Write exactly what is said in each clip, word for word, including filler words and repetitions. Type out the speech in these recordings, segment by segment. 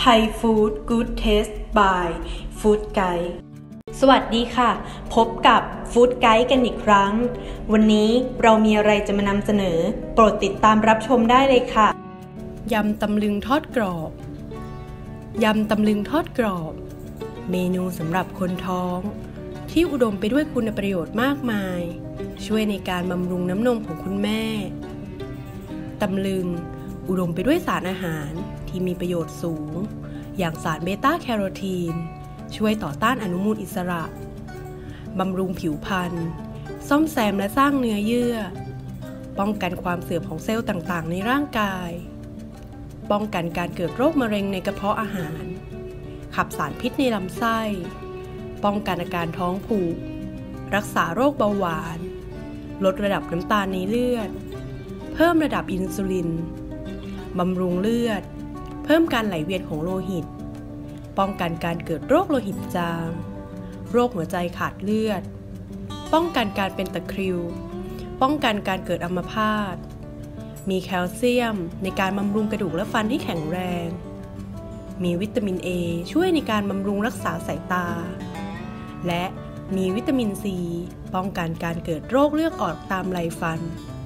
Thai Food Good Taste by Food Guide สวัสดีค่ะพบกับ Food Guide กันอีกครั้งวันนี้เรามีอะไรจะมานำเสนอโปรดติดตามรับชมได้เลยค่ะยำตำลึงทอดกรอบยำตำลึงทอดกรอบเมนูสำหรับคนท้องที่อุดมไปด้วยคุณประโยชน์มากมายช่วยในการบำรุงน้ำนมของคุณแม่ตำลึงอุดมไปด้วยสารอาหารที่มีประโยชน์สูงอย่างสารเบต้าแคโรทีนช่วยต่อต้านอนุมูลอิสระบำรุงผิวพรรณซ่อมแซมและสร้างเนื้อเยื่อป้องกันความเสื่อมของเซลล์ต่างๆในร่างกายป้องกันการเกิดโรคมะเร็งในกระเพาะอาหารขับสารพิษในลำไส้ป้องกันอาการท้องผูกรักษาโรคเบาหวานลดระดับน้ำตาลในเลือดเพิ่มระดับอินซูลินบำรุงเลือดเพิ่มการไหลเวียนของโลหิตป้องกันการเกิดโรคโลหิตจางโรคหัวใจขาดเลือดป้องกันการเป็นตะคริวป้องกันการเกิดอัมพาตมีแคลเซียมในการบำรุงกระดูกและฟันให้แข็งแรงมีวิตามิน เอ ช่วยในการบำรุงรักษาสายตาและมีวิตามิน ซี ป้องกันการเกิดโรคเลือดออกตามไรฟัน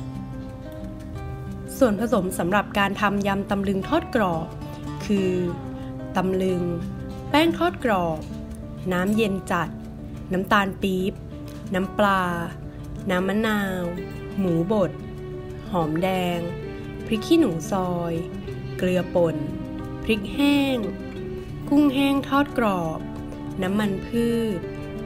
ส่วนผสมสำหรับการทำยำตำลึงทอดกรอบคือตำลึงแป้งทอดกรอบน้ำเย็นจัดน้ำตาลปี๊บน้ำปลาน้ำมะนาวหมูบดหอมแดงพริกขี้หนูซอยเกลือป่นพริกแห้งกุ้งแห้งทอดกรอบน้ำมันพืช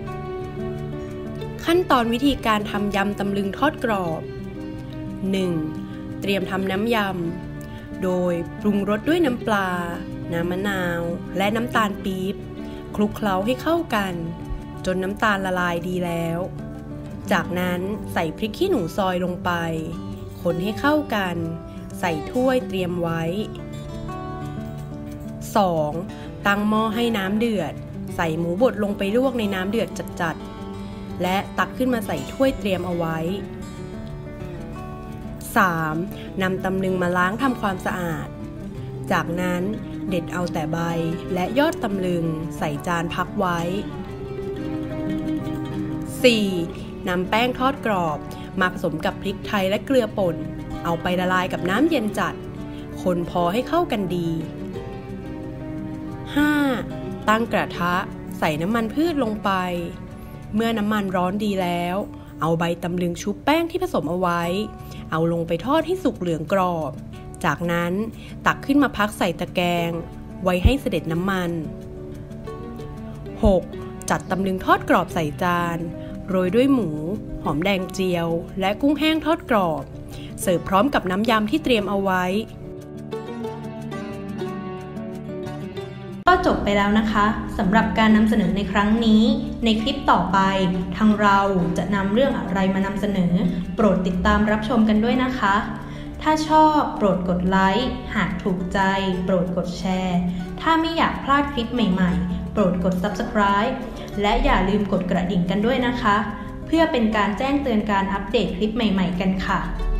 ขั้นตอนวิธีการทำยำตำลึงทอดกรอบ หนึ่ง. เตรียมทำน้ำยำโดยปรุงรสด้วยน้ำปลาน้ำมะนาวและน้ำตาลปี๊บคลุกเคล้าให้เข้ากันจนน้ำตาลละลายดีแล้วจากนั้นใส่พริกขี้หนูซอยลงไปคนให้เข้ากันใส่ถ้วยเตรียมไว้ สอง. ตั้งหม้อให้น้ำเดือดใส่หมูบดลงไปลวกในน้ำเดือดจัดๆและตักขึ้นมาใส่ถ้วยเตรียมเอาไว้ สาม. นำตำลึงมาล้างทำความสะอาดจากนั้นเด็ดเอาแต่ใบและยอดตำลึงใส่จานพักไว้ สี่. นำแป้งทอดกรอบมาผสมกับพริกไทยและเกลือป่นเอาไปละลายกับน้ำเย็นจัดคนพอให้เข้ากันดี ห้า. ตั้งกระทะใส่น้ำมันพืชลงไปเมื่อน้ำมันร้อนดีแล้วเอาใบตำลึงชุบแป้งที่ผสมเอาไว้เอาลงไปทอดให้สุกเหลืองกรอบจากนั้นตักขึ้นมาพักใส่ตะแกรงไว้ให้เสด็จน้ำมัน หก. จัดตำลึงทอดกรอบใส่จานโรยด้วยหมูหอมแดงเจียวและกุ้งแห้งทอดกรอบเสิร์ฟพร้อมกับน้ำยำที่เตรียมเอาไว้ก็จบไปแล้วนะคะสำหรับการนำเสนอในครั้งนี้ในคลิปต่อไปทางเราจะนำเรื่องอะไรมานำเสนอโปรดติดตามรับชมกันด้วยนะคะถ้าชอบโปรดกดไลค์หากถูกใจโปรดกดแชร์ถ้าไม่อยากพลาดคลิปใหม่ๆโปรดกด ซับสไครบ์ และอย่าลืมกดกระดิ่งกันด้วยนะคะเพื่อเป็นการแจ้งเตือนการอัปเดตคลิปใหม่ๆกันค่ะ